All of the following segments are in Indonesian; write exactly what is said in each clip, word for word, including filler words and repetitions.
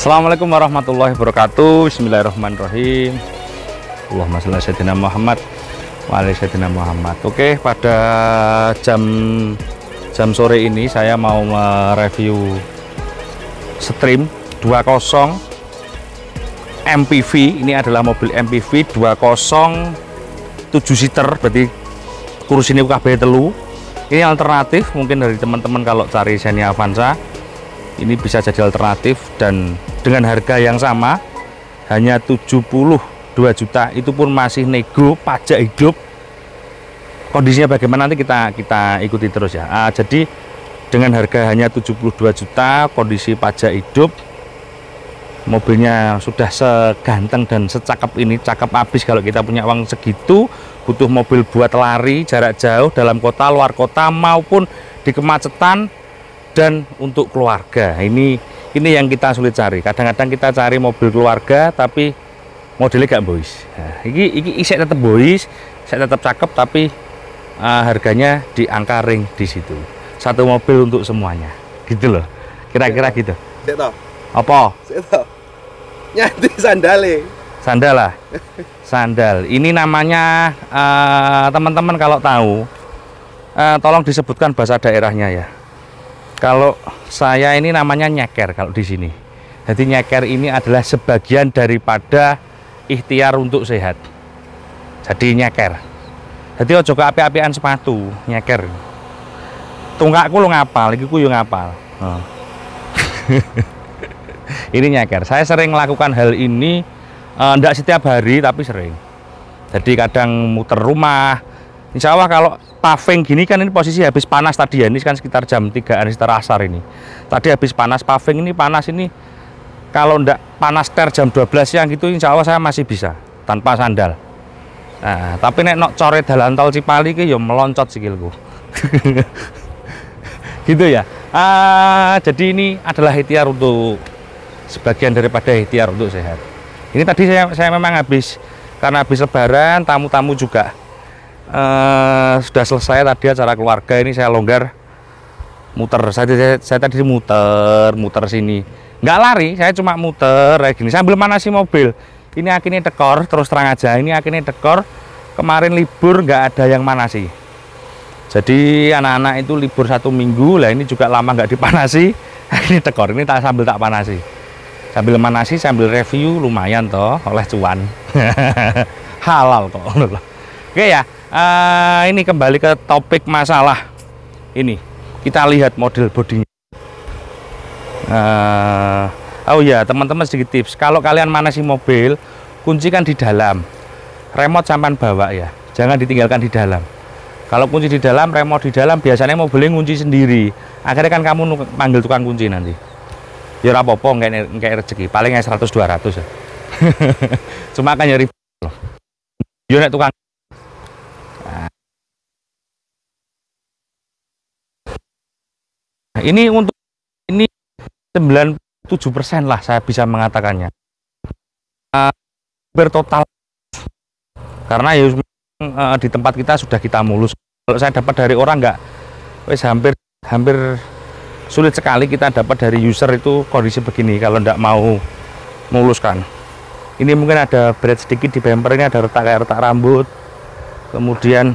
Assalamualaikum warahmatullahi wabarakatuh. Bismillahirrahmanirrahim. Allahumma sholli ala sayyidina Muhammad wa ala sayyidina Muhammad. Oke, pada jam jam sore ini saya mau mereview Stream dua puluh M P V. Ini adalah mobil M P V dua puluh tujuh seater, berarti kursi ini U K B telu. Ini alternatif mungkin dari teman-teman kalau cari Xenia Avanza. Ini bisa jadi alternatif dan dengan harga yang sama, hanya tujuh puluh dua juta, itu pun masih nego, pajak hidup. Kondisinya bagaimana nanti kita kita ikuti terus ya. Ah, jadi dengan harga hanya tujuh puluh dua juta, kondisi pajak hidup, mobilnya sudah seganteng dan secakep ini, cakep habis. Kalau kita punya uang segitu, butuh mobil buat lari jarak jauh dalam kota, luar kota, maupun di kemacetan, dan untuk keluarga. Ini ini yang kita sulit cari. Kadang-kadang kita cari mobil keluarga tapi modelnya gak boys. Nah, ini ini saya tetap boys, saya tetap cakep, tapi uh, harganya di angka ring di situ. Satu mobil untuk semuanya, gitu loh. Kira-kira gitu. Seto. Apa? Seto. Nyanti sandale. Sandal lah. Sandal. Ini namanya uh, teman-teman kalau tahu, uh, tolong disebutkan bahasa daerahnya ya. Kalau saya ini namanya nyeker kalau di sini. Jadi nyeker ini adalah sebagian daripada ikhtiar untuk sehat. Jadi nyeker. Jadi ojo ke api-apian sepatu, nyeker. Tungkakku lo ngapal, iki ku yo ngapal. Oh. Ini nyeker. Saya sering melakukan hal ini, enggak eh, setiap hari tapi sering. Jadi kadang muter rumah. Insya Allah kalau paving gini kan, ini posisi habis panas tadi ya, ini kan sekitar jam tigaan sekitar asar ini. Tadi habis panas paving, ini panas ini, kalau ndak panas ter jam dua belas siang gitu, insya Allah saya masih bisa tanpa sandal. Nah, tapi nek nok coret dalan tol Cipali ke yo meloncat sikilku. Gitu ya. Ah, jadi ini adalah ikhtiar untuk sebagian daripada ikhtiar untuk sehat. Ini tadi saya saya memang habis, karena habis lebaran, tamu-tamu juga Uh, sudah selesai tadi acara keluarga, ini saya longgar muter. Saya, saya, saya tadi muter muter sini, nggak lari, saya cuma muter kayak gini sambil manasi mobil. Ini akhirnya dekor, terus terang aja, ini akhirnya dekor. Kemarin libur nggak ada yang manasi, jadi anak-anak itu libur satu minggu lah, ini juga lama nggak dipanasi. Ini dekor, ini tak sambil tak panasi, sambil manasi sambil review, lumayan toh oleh cuan. Halal kok. Oke ya. Uh, ini kembali ke topik masalah ini, kita lihat model bodinya. Uh, oh ya teman-teman, sedikit tips, kalau kalian manasi mobil, kuncikan di dalam, remote sampan bawa ya, jangan ditinggalkan di dalam. Kalau kunci di dalam, remote di dalam, biasanya mobilnya ngunci sendiri, akhirnya kan kamu panggil tukang kunci nanti. Ya apa-apa, kayak rezeki, paling seratus dua ratus ya. Cuma kan nyari loh. Ya nek tukang. Ini untuk ini sembilan puluh tujuh persen lah saya bisa mengatakannya. Uh, bertotal karena ya uh, di tempat kita sudah kita mulus. Kalau saya dapat dari orang nggak, wes hampir hampir sulit sekali kita dapat dari user itu kondisi begini kalau nggak mau muluskan. Ini mungkin ada berat sedikit di bumper, ini ada retak kayak retak rambut. Kemudian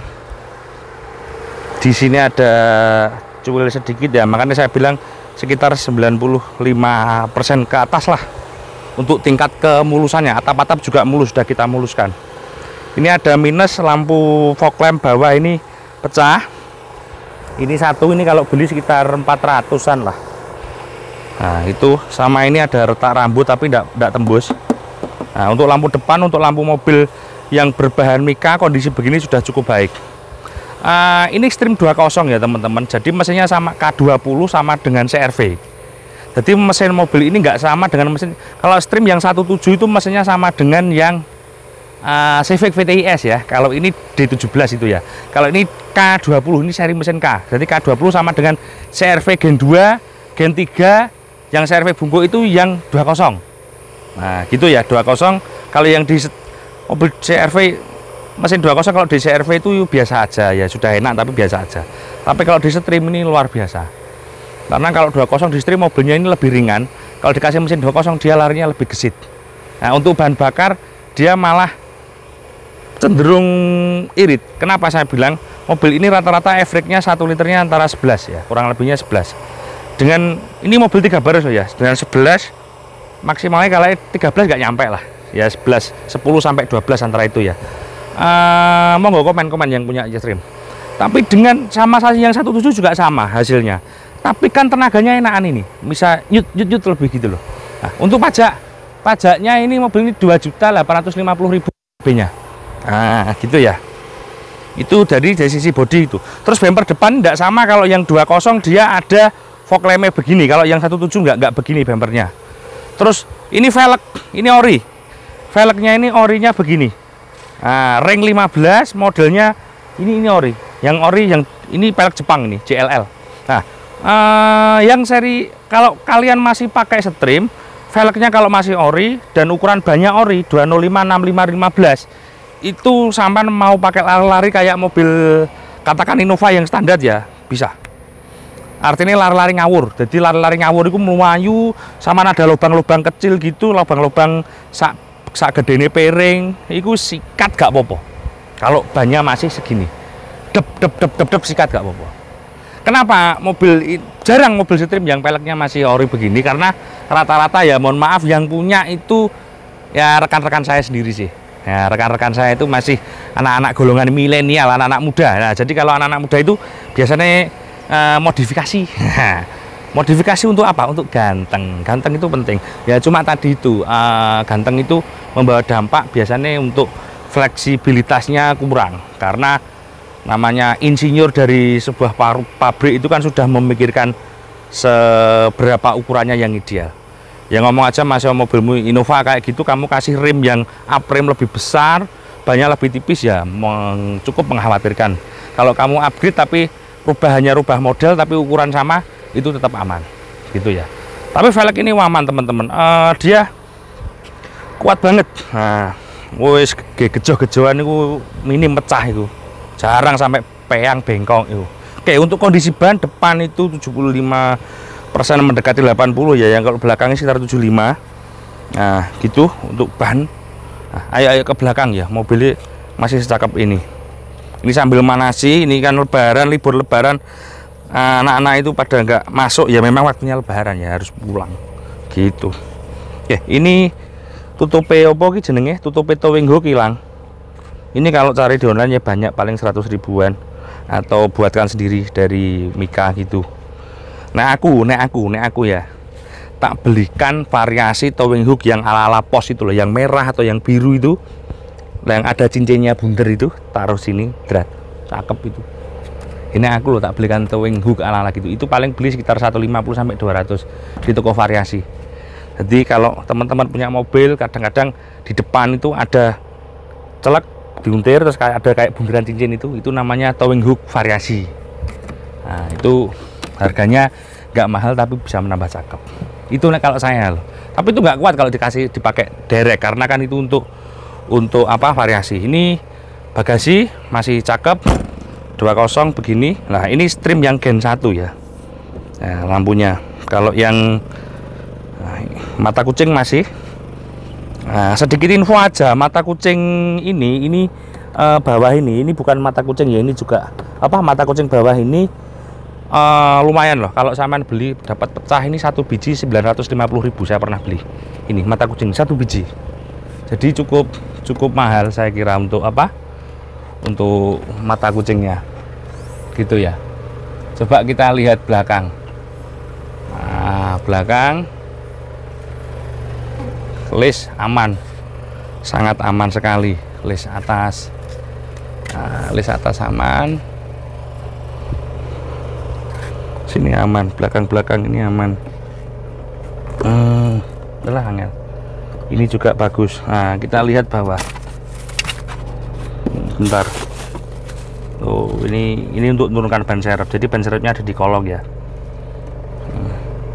di sini ada cuil sedikit ya, makanya saya bilang sekitar sembilan puluh lima persen ke atas lah untuk tingkat kemulusannya. Atap-atap juga mulus, sudah kita muluskan. Ini ada minus, lampu fog lamp bawah ini pecah. Ini satu, ini kalau beli sekitar empat ratusan lah. Nah itu sama, ini ada retak rambut tapi tidak tidak tembus. Nah untuk lampu depan, untuk lampu mobil yang berbahan mika, kondisi begini sudah cukup baik. Uh, ini Stream dua puluh ya teman-teman, jadi mesinnya sama K dua puluh sama dengan C R V. Jadi mesin mobil ini nggak sama dengan mesin, kalau Stream yang seratus tujuh itu mesinnya sama dengan yang uh, Civic V T I S ya. Kalau ini D tujuh belas itu ya. Kalau ini K dua puluh, ini seri mesin K. Jadi K dua puluh sama dengan C R V Gen dua, Gen tiga, yang C R V bungkuk itu yang dua puluh. Nah gitu ya, dua puluh. Kalau yang di mobil C R V mesin dua puluh, kalau di C R V itu biasa aja ya, sudah enak tapi biasa aja. Tapi kalau di Stream ini luar biasa, karena kalau dua puluh di Stream mobilnya ini lebih ringan, Kalau dikasih mesin dua kosong dia larinya lebih gesit. Nah, untuk bahan bakar dia malah cenderung irit. Kenapa saya bilang mobil ini rata-rata average-nya satu liternya antara sebelas ya, kurang lebihnya sebelas. Dengan ini mobil tiga baris ya, dengan sebelas maksimalnya kalau tiga belas nggak nyampe lah. Ya sebelas, sepuluh sampai dua belas antara itu ya. Uh, monggo komen-komen yang punya Yestream. Tapi dengan sama saja yang satu tujuh juga sama hasilnya. Tapi kan tenaganya enakan ini, bisa yut yut yut lebih gitu loh. Nah, untuk pajak, pajaknya ini mobil ini dua juta delapan ratus lima puluh ribu B-nya. Nah, gitu ya. Itu dari dari sisi bodi itu. Terus bumper depan tidak sama, kalau yang dua kosong dia ada fog lamp begini, kalau yang satu tujuh nggak nggak begini bumpernya. Terus ini velg, ini ori. Velgnya ini orinya begini. Nah, ring lima belas modelnya ini ini ori. Yang ori yang ini velg Jepang ini, J L L. Nah, eh, yang seri kalau kalian masih pakai Stream, velgnya kalau masih ori dan ukuran bannya ori dua nol lima, enam lima, lima belas, itu sampai mau pakai lari-lari kayak mobil katakan Innova yang standar ya bisa. Artinya lari-lari ngawur. Jadi lari-lari ngawur itu melayu sama ada lubang-lubang kecil gitu, lubang-lubang sak sak gedene piring, itu sikat gak apa-apa. Kalau bannya masih segini, dep dep dep dep dep sikat gak apa-apa. Kenapa mobil jarang mobil Stream yang peleknya masih ori begini? Karena rata-rata ya mohon maaf yang punya itu ya rekan-rekan saya sendiri sih. Ya, rekan-rekan saya itu masih anak-anak golongan milenial, anak-anak muda. Nah, jadi kalau anak-anak muda itu biasanya uh, modifikasi. Modifikasi untuk apa? Untuk ganteng. Ganteng itu penting. Ya cuma tadi itu uh, ganteng itu membawa dampak biasanya untuk fleksibilitasnya kurang. Karena namanya insinyur dari sebuah pabrik itu kan sudah memikirkan seberapa ukurannya yang ideal. Ya ngomong aja masih mobilmu Innova kayak gitu, kamu kasih rim yang uprim lebih besar, banyak lebih tipis ya meng, cukup mengkhawatirkan. Kalau kamu upgrade tapi rubah hanya rubah model tapi ukuran sama, itu tetap aman gitu ya. Tapi velg ini aman teman-teman, uh, dia kuat banget. Nah, wis gejo-gejoan itu minim pecah itu, jarang sampai peyang bengkong itu. Oke, untuk kondisi ban depan itu tujuh puluh lima persen mendekati delapan puluh ya, yang kalau belakangnya sekitar tujuh puluh lima. Nah gitu untuk ban. Nah, ayo ayo ke belakang ya, mobilnya masih secakep ini. Ini sambil manasi, ini kan lebaran, libur lebaran, anak-anak itu pada nggak masuk ya, memang waktunya lebaran ya harus pulang gitu. Oke, ini tutupe opo ki jenenge, tutupe towing hook hilang. Ini kalau cari di online ya banyak, paling seratus ribuan atau buatkan sendiri dari Mika gitu. Nah aku, nek aku, nek aku ya tak belikan variasi towing hook yang ala-ala pos itu loh, yang merah atau yang biru itu, yang ada cincinnya bundar itu, taruh sini, drat, cakep itu. Ini aku loh tak belikan towing hook ala-ala gitu. Itu paling beli sekitar seratus lima puluh sampai dua ratus di toko variasi. Jadi kalau teman-teman punya mobil, kadang-kadang di depan itu ada celek diuntir terus kayak ada kayak bundaran cincin itu, itu namanya towing hook variasi. Nah itu harganya nggak mahal tapi bisa menambah cakep. Itu nih kalau saya loh. Tapi itu nggak kuat kalau dikasih dipakai derek, karena kan itu untuk untuk apa variasi. Ini bagasi masih cakep, dua kosong begini. Nah ini Stream yang gen satu ya. Nah, lampunya kalau yang nah, mata kucing masih. Nah, sedikit info aja, mata kucing ini ini eh, bawah ini ini bukan mata kucing ya, ini juga apa mata kucing bawah ini. Uh, lumayan loh, kalau sampean beli dapat pecah ini satu biji sembilan ratus lima puluh ribu, saya pernah beli ini mata kucing satu biji, jadi cukup cukup mahal saya kira untuk apa, untuk mata kucingnya gitu ya. Coba kita lihat belakang. Nah, belakang list aman, sangat aman sekali. List atas, nah, list atas aman, sini aman, belakang-belakang ini aman. Hmm, itulah angel. Ini juga bagus. Nah, kita lihat bawah. Bentar. Oh, ini ini untuk menurunkan ban serep. Jadi ban serepnya ada di kolong ya. Hmm.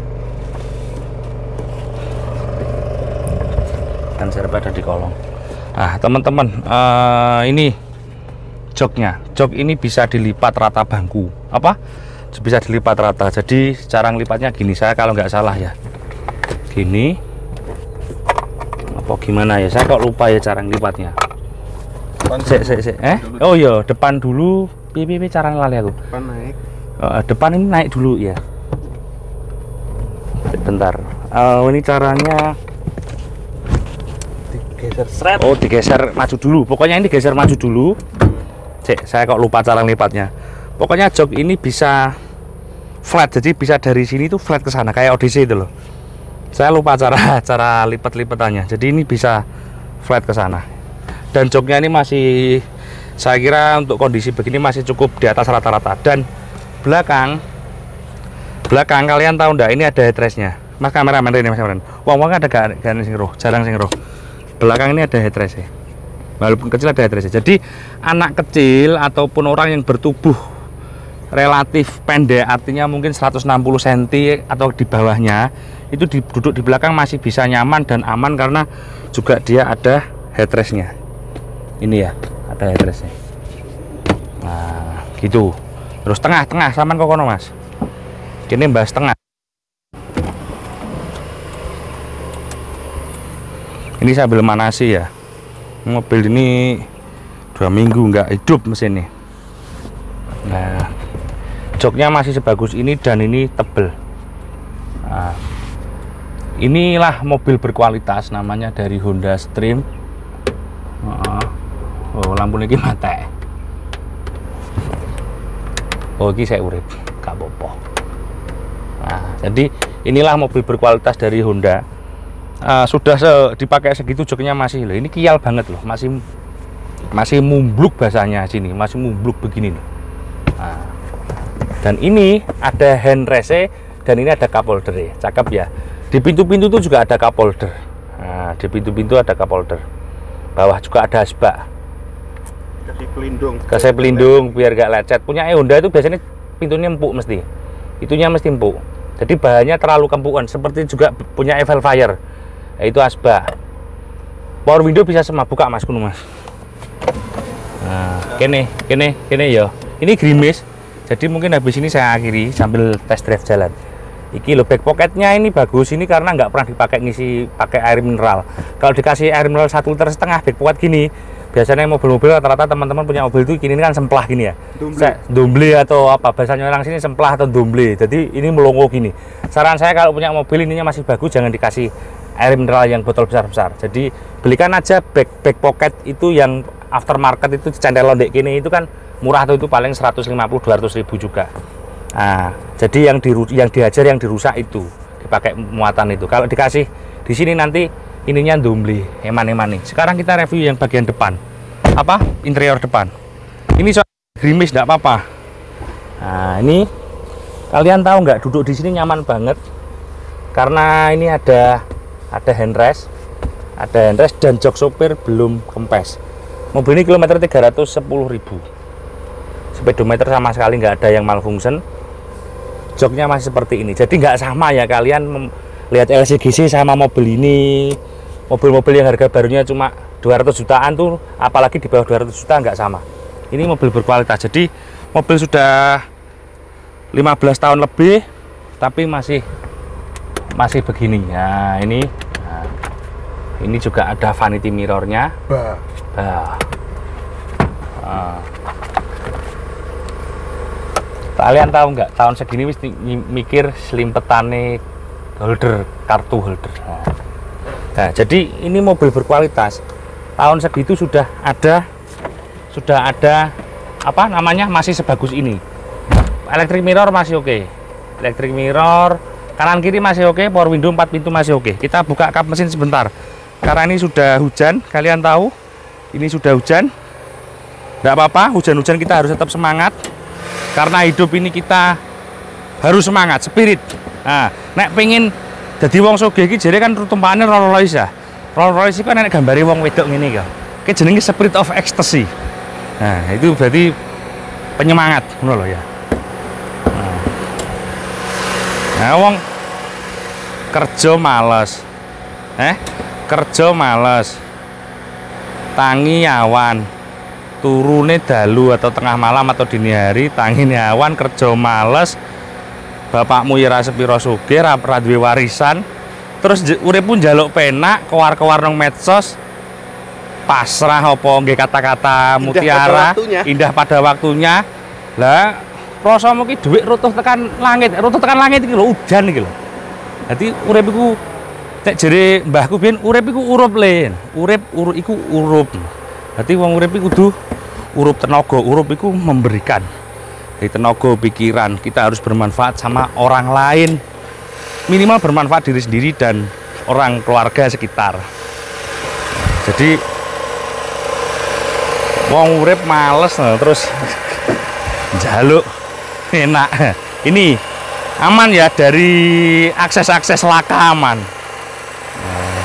Ban serep ada di kolong. Nah, teman-teman, uh, ini joknya. Jok ini bisa dilipat rata bangku. Apa? Bisa dilipat rata, jadi cara ngelipatnya gini, saya kalau nggak salah ya gini apa gimana ya, saya kok lupa ya cara ngelipatnya. Sek, sek, sek. Eh? Oh iya, depan dulu. Piye piye cara lali aku. Depan naik. Uh, depan ini naik dulu ya. Bentar. Uh, ini caranya Digeser seret. oh digeser maju dulu. Pokoknya ini digeser maju dulu. Cek, saya kok lupa cara ngelipatnya. Pokoknya jok ini bisa flat, jadi bisa dari sini tuh flat ke sana kayak Odyssey itu loh. Saya lupa cara cara lipat-lipatannya. Jadi ini bisa flat ke sana. Dan joknya ini masih, saya kira untuk kondisi begini masih cukup di atas rata-rata. Dan belakang belakang kalian tahu ndak, ini ada headrestnya. Mas kameramen ini, mas kameramen. Wong wong ada gak gak sing roh, jarang sing roh. Belakang ini ada headrestnya. Walaupun kecil ada headrestnya. Jadi anak kecil ataupun orang yang bertubuh relatif pendek, artinya mungkin seratus enam puluh sentimeter atau di bawahnya, itu di, duduk di belakang masih bisa nyaman dan aman karena juga dia ada headrestnya. Ini ya, ada headrestnya. Nah, gitu. Terus tengah-tengah saman kok kono, Mas. Ini bahas tengah. Ini saya sambil manasi ya. Mobil ini dua minggu nggak hidup mesin ini. Nah, joknya masih sebagus ini dan ini tebel. Nah, inilah mobil berkualitas, namanya dari Honda Stream. Oh, lampu ini mati. Oh, ini saya urip, gak apa-apa. Nah, jadi inilah mobil berkualitas dari Honda. Uh, sudah se dipakai segitu joknya masih loh. Ini kial banget loh, masih masih mumbluk bahasanya sini, masih mumbluk begini loh. Nah, dan ini ada handrest dan ini ada cup holder, cakep ya. Di pintu-pintu itu juga ada cup holder. Nah, di pintu-pintu ada cup holder. Bawah juga ada asbak. Kasih pelindung. Kasih pelindung biar gak lecet. Punya Honda itu biasanya pintunya empuk mesti. Itunya mesti empuk. Jadi bahannya terlalu kempukan. Seperti juga punya Velfire. Itu asbak. Power window bisa semua buka Mas kuno Mas. Nah, kene, kene, kene ya. Ini gerimis. Jadi mungkin habis ini saya akhiri sambil test drive jalan. Iki lo back pocketnya ini bagus ini karena nggak pernah dipakai ngisi pakai air mineral. Kalau dikasih air mineral satu liter setengah back pocket gini, biasanya mobil-mobil rata-rata teman-teman punya mobil itu gini kan semplah gini ya. Domble atau apa bahasanya orang sini semplah atau domble. Jadi ini melongo gini. Saran saya kalau punya mobil ininya masih bagus jangan dikasih air mineral yang botol besar-besar. Jadi belikan aja back back pocket itu yang aftermarket itu cendel londek gini itu kan murah tuh, itu paling seratus lima puluh dua ratus ribu juga. Nah, jadi yang di yang diajar yang dirusak itu dipakai muatan itu. Kalau dikasih di sini nanti ininya domble, eman-eman nih. Sekarang kita review yang bagian depan. Apa? Interior depan. Ini soal gerimis enggak apa-apa. Nah, ini kalian tahu nggak duduk di sini nyaman banget. Karena ini ada ada handrest, ada handrest dan jok sopir belum kempes. Mobil ini kilometer tiga ratus sepuluh ribu. Speedometer sama sekali nggak ada yang malfunction. Joknya masih seperti ini, jadi nggak sama ya kalian lihat L C G C sama mobil ini. Mobil-mobil yang harga barunya cuma dua ratus jutaan tuh, apalagi di bawah dua ratus juta nggak sama. Ini mobil berkualitas, jadi mobil sudah lima belas tahun lebih tapi masih masih begini ya. Ini nah, ini juga ada vanity mirrornya. Bah. Bah. Nah. Kalian tahu nggak tahun segini wis mikir selimpetane holder, kartu holder. Nah, nah, jadi ini mobil berkualitas. Tahun segitu sudah ada sudah ada apa namanya masih sebagus ini. Electric mirror masih oke. Okay. Electric mirror kanan kiri masih oke, okay. Power window empat pintu masih oke. Okay. Kita buka kap mesin sebentar. Karena ini sudah hujan, kalian tahu. Ini sudah hujan. Enggak apa-apa, hujan-hujan kita harus tetap semangat. Karena hidup ini kita harus semangat, spirit. Nah, nek pengen jadi wong sugih iki jare kan tumpakane Rolls Royce ya. Rolls Royce kan nek gambare wong wedok ngene iki. Ki jenenge spirit of ecstasy. Nah, itu berarti penyemangat, ngono lho ya. Nah, nah wong kerja males. Eh, kerja males. Tangi awan. Turune dalu atau tengah malam atau dini hari, tangine awan, kerja males, bapakmu ya ra sepiro sugih, ra duwe warisan, terus urip pun njaluk penak kewar-kewar nang medsos pasrah apa nggih kata-kata mutiara indah pada waktunya lah rasa mungkin duit rutuh tekan langit rutuh tekan langit iki lho udan iki lho dadi urip iku nek jere mbahku biyen urip iku urup len urip urip iku urup dadi wong urip iku kudu urup tenaga urup iku memberikan dari tenaga pikiran kita harus bermanfaat sama orang lain minimal bermanfaat diri sendiri dan orang keluarga sekitar jadi wong urip males nah, terus jaluk enak ini aman ya dari akses-akses laka aman nah,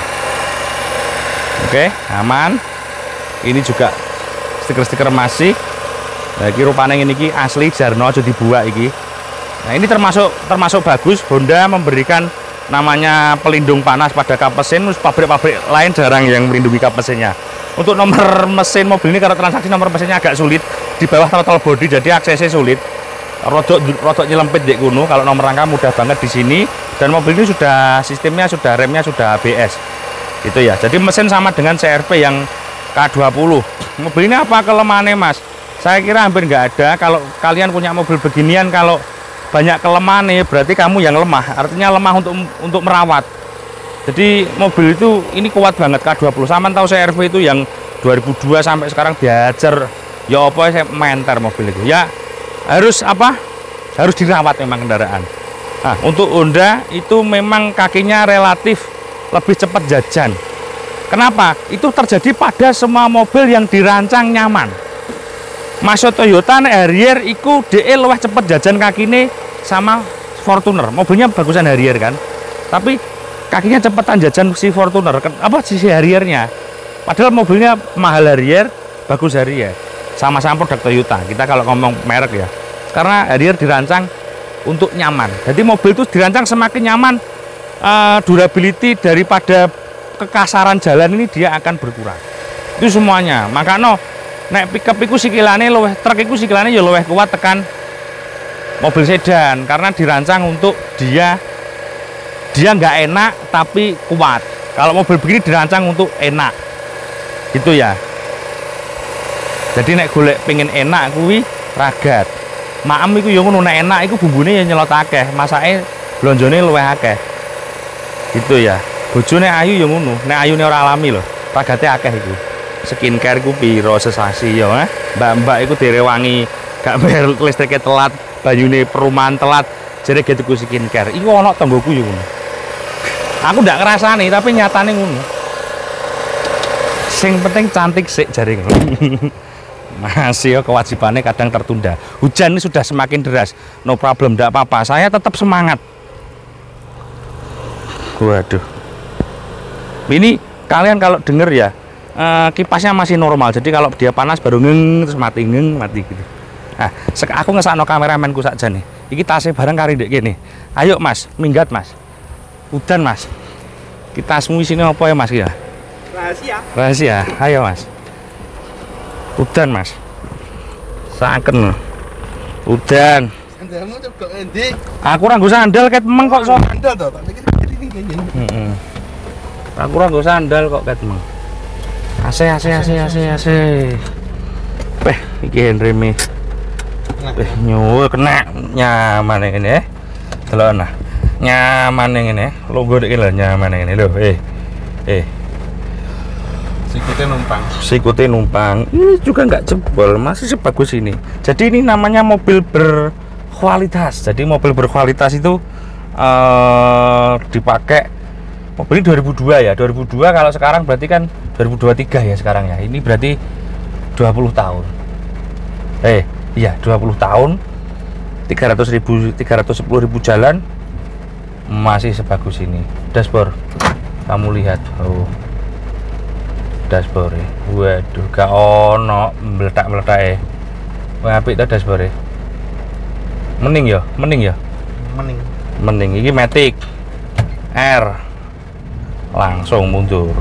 oke aman ini juga stiker-stiker masih nah, ini rupanya ini ki asli jarno aja dibuat iki nah ini termasuk termasuk bagus Honda memberikan namanya pelindung panas pada kap mesin pabrik-pabrik lain jarang yang melindungi kap mesinnya untuk nomor mesin mobil ini karena transaksi nomor mesinnya agak sulit di bawah throttle body jadi aksesnya sulit rodok rodok nyelempit di kuno kalau nomor rangka mudah banget di sini dan mobil ini sudah sistemnya sudah remnya sudah A B S itu ya jadi mesin sama dengan C R V yang K dua puluh mobil ini apa kelemahannya mas saya kira hampir nggak ada kalau kalian punya mobil beginian kalau banyak kelemahannya berarti kamu yang lemah artinya lemah untuk untuk merawat jadi mobil itu ini kuat banget K dua puluh sama tahu C R V itu yang dua ribu dua sampai sekarang diajar ya apa saya menter mobil itu ya harus apa harus dirawat memang kendaraan nah untuk Honda itu memang kakinya relatif lebih cepat jajan kenapa itu terjadi pada semua mobil yang dirancang nyaman masuk Toyota Harrier itu D E luwih cepat jajan kakine sama Fortuner mobilnya bagusan Harrier kan tapi kakinya cepetan jajan si Fortuner apa si Harriernya padahal mobilnya mahal Harrier bagus Harrier sama-sama produk Toyota kita kalau ngomong merek ya karena Harrier dirancang untuk nyaman jadi mobil itu dirancang semakin nyaman uh, durability daripada kekasaran jalan ini dia akan berkurang itu semuanya makanya nek pickup itu sikilane luwih truk itu sikilane ya luwih kuat tekan mobil sedan karena dirancang untuk dia dia nggak enak tapi kuat kalau mobil begini dirancang untuk enak gitu ya jadi nek golek pengen enak kuwi ragat maem iku ya ngono nek enak iku bumbune ya nyelot akeh masake blonjone luwih akeh gitu ya bojone ayu ya ngono nek ayune ora alami lho ragate akeh iku skincare ku piro sesasi ya eh? mbak-mbak iku direwangi gak bayar listriknya telat banyune perumahan telat jadi gitu ku skincare iku ana tanggoku ya ngono aku ndak ngrasani tapi nyatane ngono sing penting cantik sik jare ngono masih ya kewajibannya kadang tertunda hujan ini sudah semakin deras no problem ndak apa-apa saya tetap semangat waduh ini kalian kalau denger ya eh, kipasnya masih normal jadi kalau dia panas baru ngeng terus mati ngeng mati gitu nah aku ngesakno kameramenku saja nih iki tasnya bareng kari dek gini ayo mas minggat mas udan mas kita semua sini apa ya mas ya rahasia rahasia ayo mas udan mas saken udan sandalmu coba endi aku ora nggo sandal ket meng kok sok sandal to tak pikir ini gini heeh aku ora nggo sandal kok ket meng ase ase ase ase ase peh iki reme eh nyuwun kena nyaman ngene eh delok nah nyaman ngene logo iki lho nyaman ngene lho eh eh sikutnya numpang sikutnya numpang ini juga nggak jebol masih sebagus ini jadi ini namanya mobil berkualitas jadi mobil berkualitas itu uh, dipakai mobil ini dua ribu dua ya dua ribu dua kalau sekarang berarti kan dua ribu dua puluh tiga ya sekarang ya ini berarti dua puluh tahun eh iya dua puluh tahun tiga ratus ribu tiga ratus sepuluh ribu jalan masih sebagus ini dashboard kamu lihat oh dashboard waduh gak ono meletak-meletak eh apik ta dashboard mending ya mending ya mending mending ini Matic R langsung mundur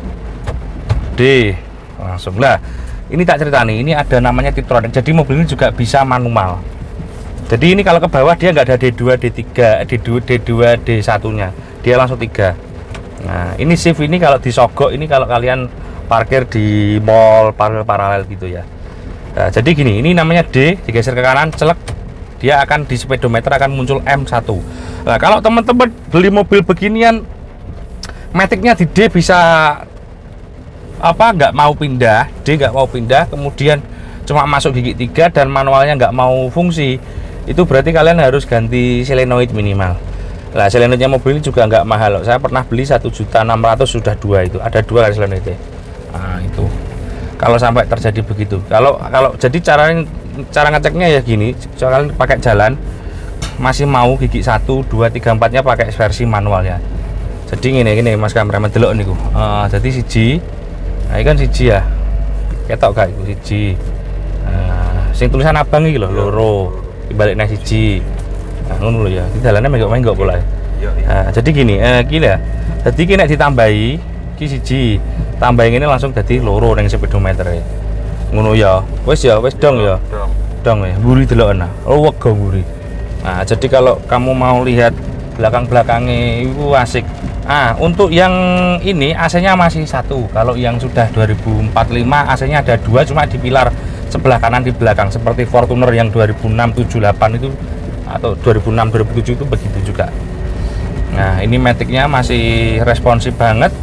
D langsung lah ini tak cerita nih ini ada namanya Titronic jadi mobil ini juga bisa manual jadi ini kalau ke bawah dia nggak ada D dua D tiga D dua D dua D satu nya dia langsung tiga Nah, ini shift ini kalau disogok ini kalau kalian parkir di mall parkir paralel gitu ya. Nah, jadi gini, ini namanya D, digeser ke kanan, celek, dia akan di speedometer akan muncul M satu. Nah, kalau teman-teman beli mobil beginian, maticnya di D bisa apa nggak mau pindah, D nggak mau pindah, kemudian cuma masuk gigi tiga dan manualnya nggak mau fungsi, itu berarti kalian harus ganti solenoid minimal. Nah, solenoidnya mobil ini juga nggak mahal. Saya pernah beli satu juta enam ratus sudah dua itu. Ada dua kan solenoidnya. Nah, itu. Kalau sampai terjadi begitu. Kalau kalau jadi cara cara ngeceknya ya gini, kalian pakai jalan masih mau gigi satu, dua, tiga, empatnya pakai versi manualnya. Jadi gini gini Mas kameramen delok niku. Uh, jadi siji. Nah, ini kan siji ya. Ketok gak iku siji. Nah, sing tulisan abang iki lho, loro. Dibalik nang siji. Nah, ngono lho ya. Di dalane menggok-menggok pola. Nah, jadi gini, eh gini ya. Jadi ki nek ditambahi ki siji, tambahi ngene langsung dadi loro ning speedometer. Ngono ya. Wis ya, wis dong ya. Dong ya. Mburi deloken. Oh, wego mburi. Nah, jadi kalau kamu mau lihat belakang-belakangnya itu asik. Ah, untuk yang ini A C-nya masih satu. Kalau yang sudah dua ribu empat puluh lima A C-nya ada dua, cuma di pilar sebelah kanan di belakang seperti Fortuner yang dua ribu enam, tujuh, delapan itu atau dua ribu enam, dua ribu tujuh itu begitu juga. Nah, ini maticnya masih responsif banget.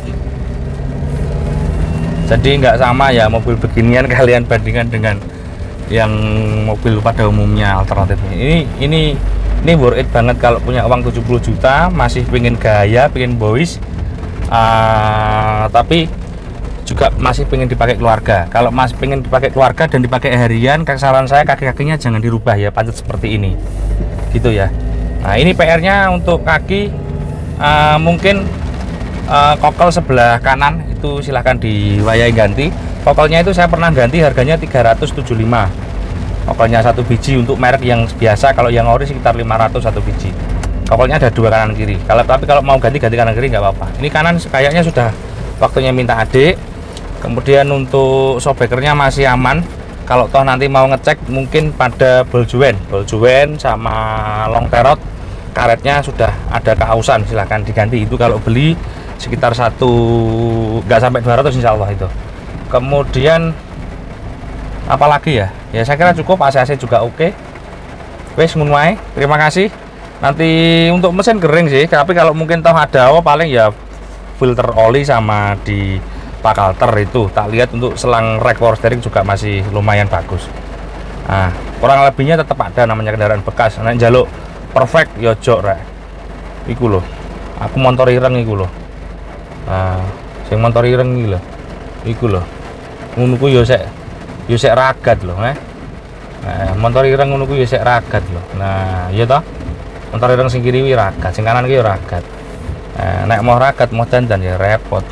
Jadi nggak sama ya mobil beginian kalian bandingkan dengan yang mobil pada umumnya alternatifnya. Ini ini ini worth it banget kalau punya uang tujuh puluh juta, masih pengen gaya, pengen boys, uh, tapi juga masih pengen dipakai keluarga. Kalau masih pengen dipakai keluarga dan dipakai harian, saran saya kaki-kakinya jangan dirubah ya, pancet seperti ini gitu ya. Nah, ini P R-nya untuk kaki, uh, mungkin uh, kokel sebelah kanan itu silahkan diwayai ganti. Kokelnya itu saya pernah ganti, harganya tiga ratus tujuh puluh lima. Kokelnya satu biji untuk merek yang biasa, kalau yang ori sekitar lima ratus satu biji. Kokelnya ada dua kanan kiri. Kalau tapi kalau mau ganti ganti kanan kiri nggak apa-apa. Ini kanan kayaknya sudah waktunya minta adik. Kemudian untuk shockbreakernya masih aman. Kalau toh nanti mau ngecek mungkin pada ball joint, ball joint sama long terot karetnya sudah ada keausan, silahkan diganti. Itu kalau beli sekitar satu nggak sampai dua ratus insya Allah itu. Kemudian apalagi ya? Ya saya kira cukup, A C A C juga oke. Wes ngono wae. Terima kasih. Nanti untuk mesin kering sih, tapi kalau mungkin toh ada oh paling ya filter oli sama di pakalter itu. Tak lihat untuk selang rack power steering juga masih lumayan bagus. Nah, kurang lebihnya tetap ada namanya kendaraan bekas. Nek njaluk perfect ya jok rek. Iku loh. Aku motor ireng iku loh. Nah, sing motor ireng iki lho. Iku loh. Ngono ku ya sek ya sek ragat loh, eh. Nah, motor ireng ngono ku ya sek ragat loh. Nah, iya toh. Motor ireng sing kiri wi ragat, sing kanan ki ya ragat. Nah, nek mau ragat mau dandan ya repot.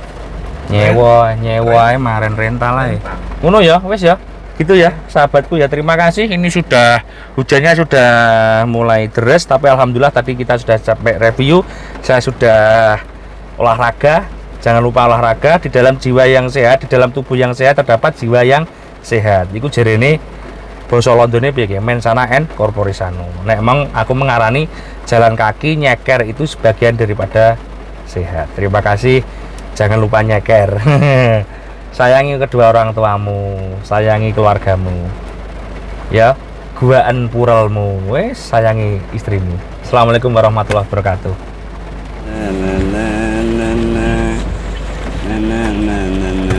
Nyewa, nyewa ae maren rental ae. Ngono ya, wis ya. Gitu ya, sahabatku ya. Terima kasih. Ini sudah hujannya sudah mulai deres, tapi alhamdulillah tadi kita sudah sampai review. Saya sudah olahraga. Jangan lupa olahraga. Di dalam jiwa yang sehat, di dalam tubuh yang sehat terdapat jiwa yang sehat. Iku jarene basa Londone piye ki? Mens sana and corpore sano. Nek emang aku mengarani jalan kaki nyeker itu sebagian daripada sehat. Terima kasih. Jangan lupa nyeker. Sayangi kedua orang tuamu, sayangi keluargamu. Ya, guaan purelmu, wes sayangi istrimu. Assalamualaikum warahmatullahi wabarakatuh. Na na na na na na na na na.